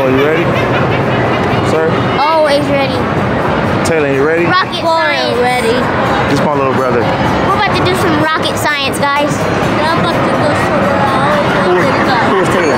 Oh, you ready? Sir? Always ready. Taylor, you ready? Rocket science. Ready. This is my little brother. We're about to do some rocket science, guys. I'm about to go somewhere else. Who is Taylor?